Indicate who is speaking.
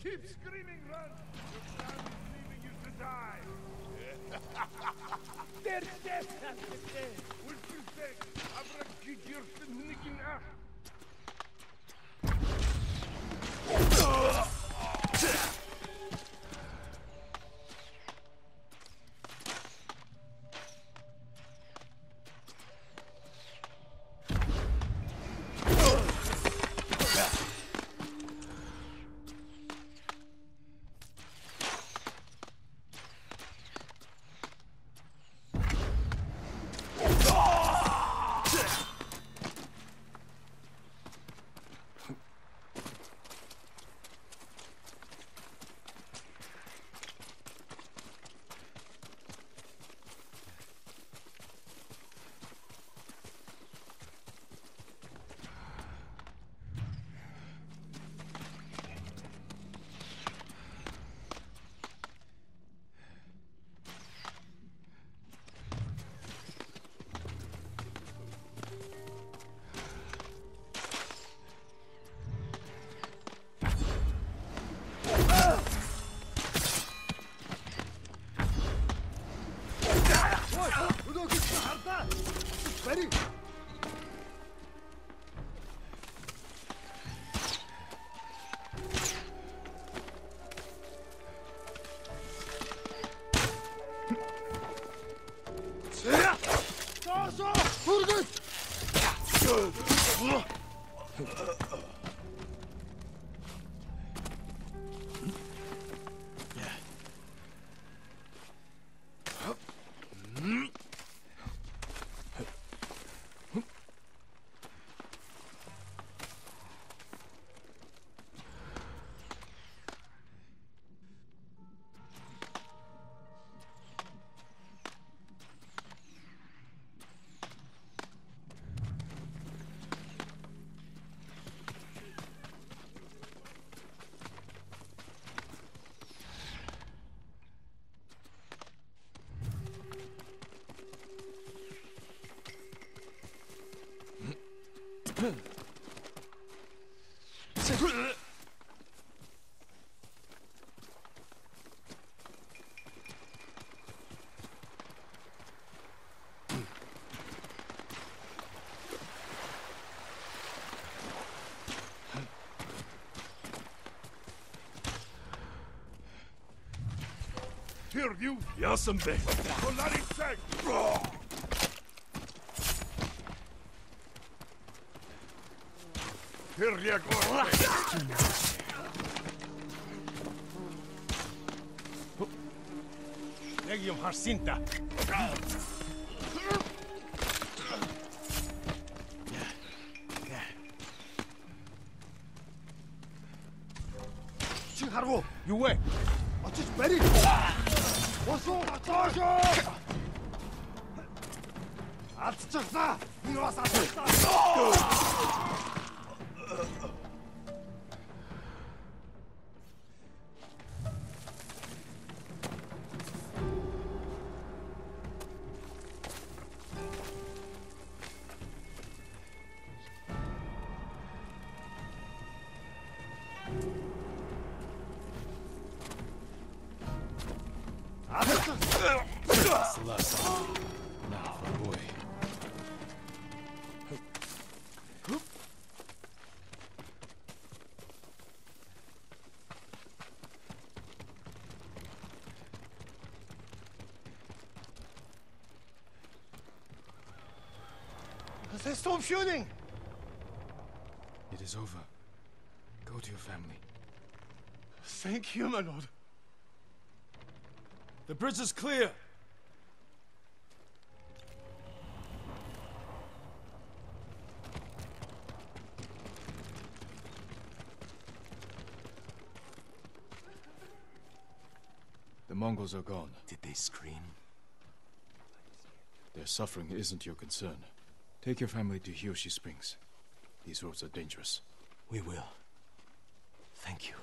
Speaker 1: Keep screaming, run! Your plan is leaving you to die! They're dead, what you say? Abra gidiyorsun nikin ah! Here, you! Yasambe! Kolari sek! Here, ya go! Legium Harsinta! Haru, you wait! Watch it, ready! Wasu, Tojo! Atchakna!
Speaker 2: Now, boy.
Speaker 1: They stop shooting!
Speaker 2: It is over. Go to your family.
Speaker 1: Thank you, my lord.
Speaker 2: The bridge is clear! The Mongols are gone.
Speaker 3: Did they scream?
Speaker 2: Their suffering isn't your concern. Take your family to Hiyoshi Springs. These roads are dangerous.
Speaker 3: We will. Thank you.